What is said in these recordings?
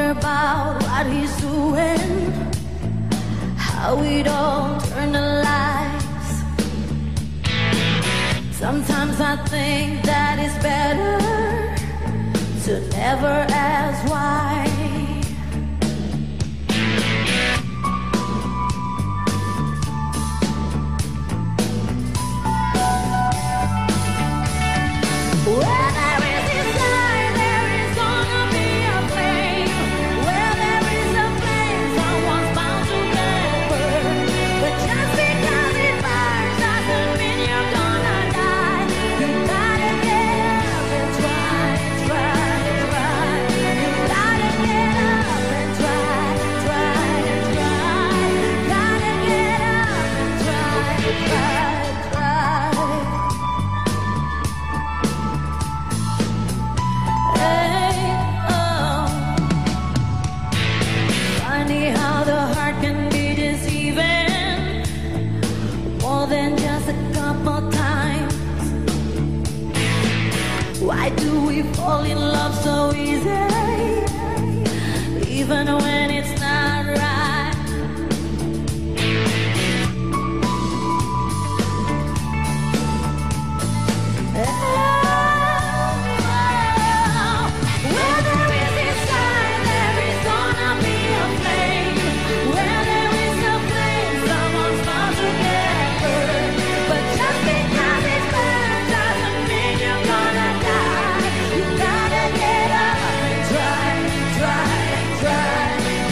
wonder about what he's doing, how we don't turn the lights. Sometimes I think that it's better to never ask why. Where there is desire, there is gonna be a flame. Where there is a flame, someone's bound to get burned. But just because it burns doesn't mean you're gonna die. You gotta get up and try, try, try. You gotta get up and try, try, try. Gotta get up and try, try, try. Funny how the heart can be deceiving more than just a couple times. Why do we fall in love so easy, even when it's not right? Where there is desire, there is gonna be a flame. Where there is a flame, someone's bound to get burned. But just because it burns doesn't mean you're gonna die. You gotta get up and try, try, try.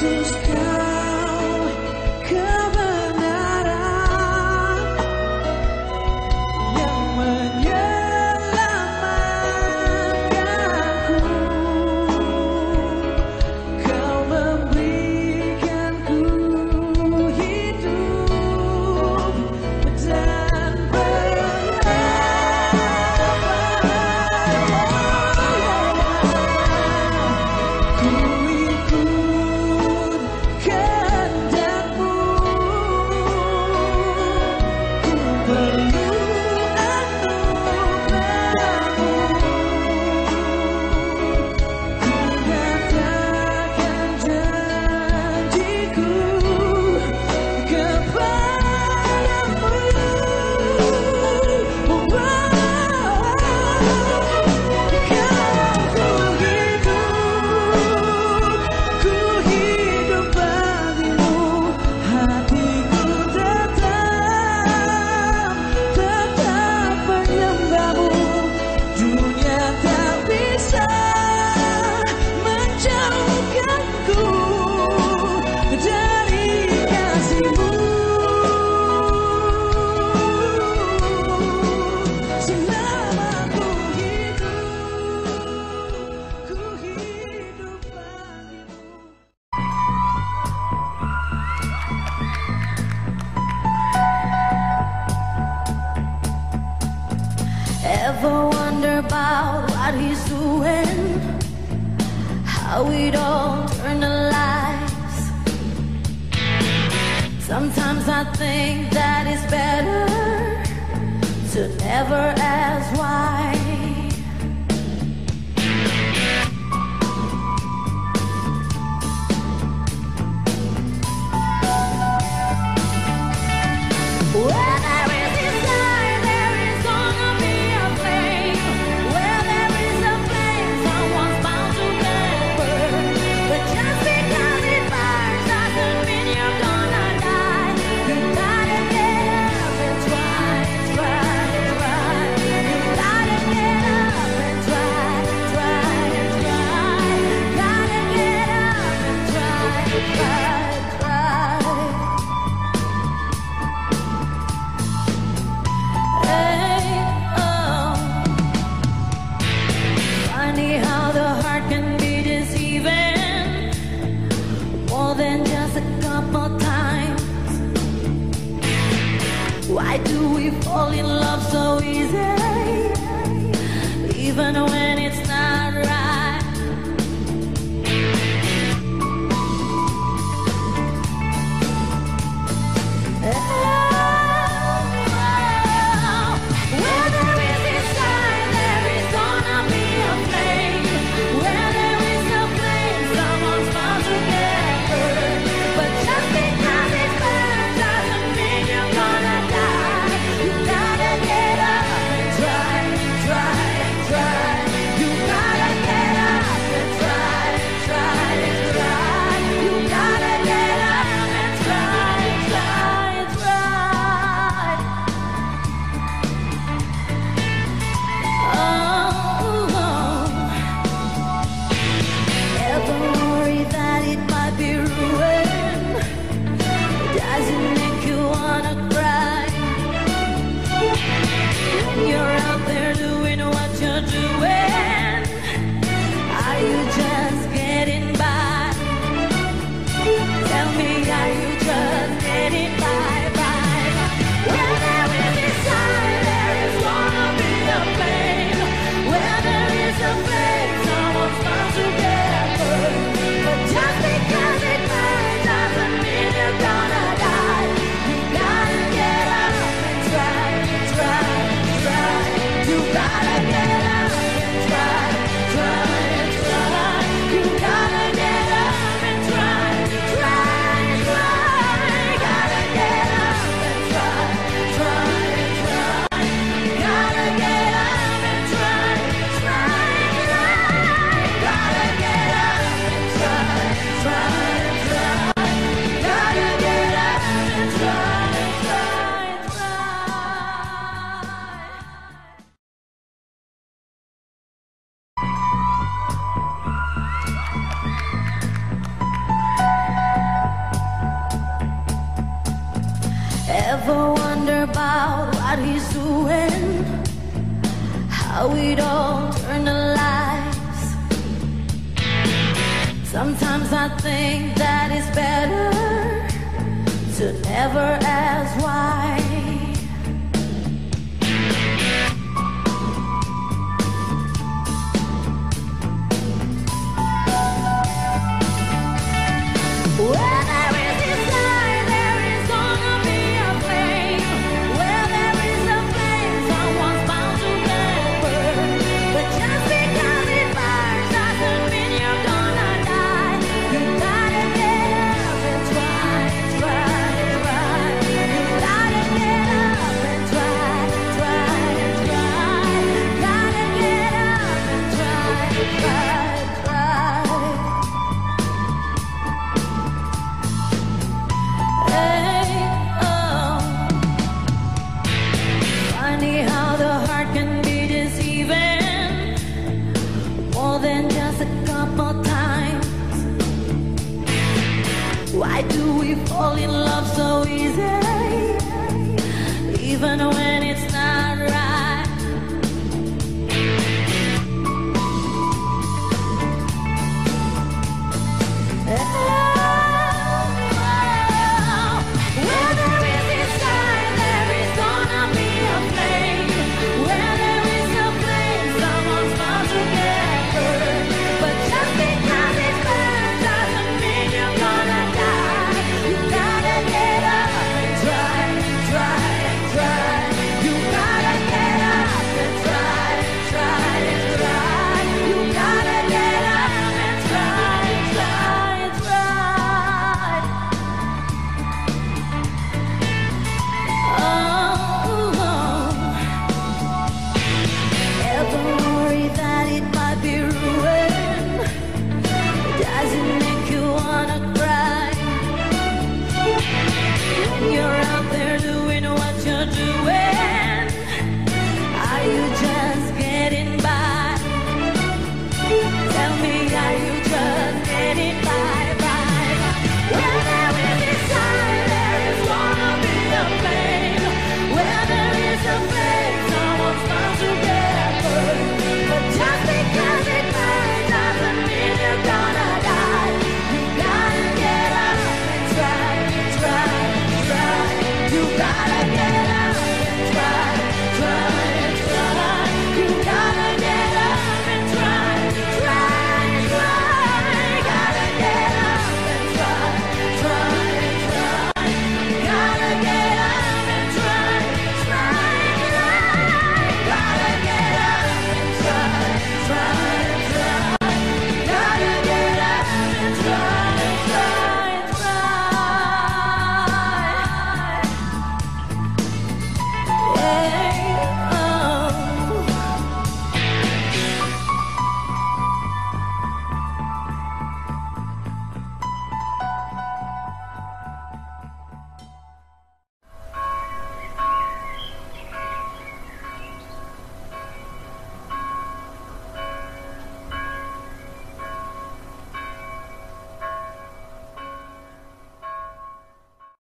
Yesus kau kebenaran yang menyelamatkanku. Kau memberikanku hidup dan ku ikut kehendakmu. Ku perlu anugerahmu. Ku nyatakan janjiku kepadamu. Ku hidup bagimu, hatiku tetap menyembahmu. Dunia tak bisa menjauhkanku dari kasihmu. Selama ku hidup bagimu. Ever wonder about what he's doing? How it all turned to lies. Sometimes I think that it's better to never ask why. Where there is desire, there is gonna be a flame. Where there is a flame, someone's bound to get burned. But just because it burns doesn't mean you're gonna die. You gotta get up and try. You gotta get up and try. Gotta get up and try. Hey, oh. Funny how the heart can be deceiving, more than just a couple times. Why do we fall in love so easy, even when it's not right? Where there is desire, there is gonna be a flame. Where there is a flame, someone's bound to get burned. But just because it burns doesn't mean you're gonna die. You gotta get up and try. You what he's doing, how we'd all turn the lights. Sometimes I think that it's better to never ask why. Where there is desire, there is gonna be a flame. Where there is a flame, someone's bound to get burned. But just because it burns doesn't mean you're gonna die. You gotta get up and try, try, try. You gotta get up and try, try, try. Gotta get up and try, try, try. Hey, oh. Funny how the heart can be deceiving, more than just a couple times. Why do we fall in love so easy, even when it's not right?